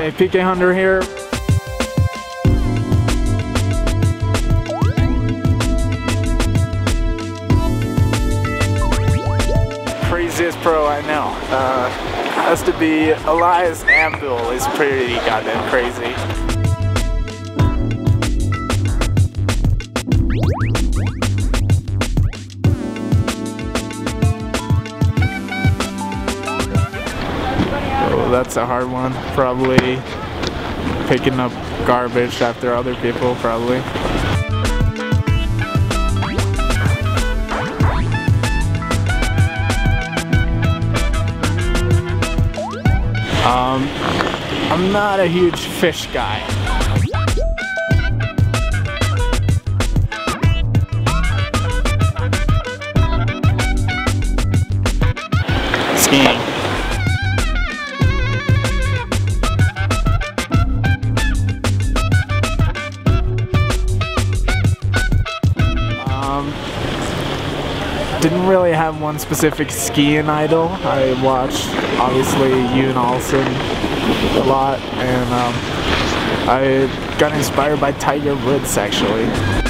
Hey, PK Hunder here. Craziest pro I know. Has to be Elias Ambil. Is pretty goddamn crazy. So that's a hard one. Probably picking up garbage after other people, probably. I'm not a huge fish guy. Skiing. Didn't really have one specific skiing idol. I watched, obviously, you and Olsen a lot, and I got inspired by Tiger Woods, actually.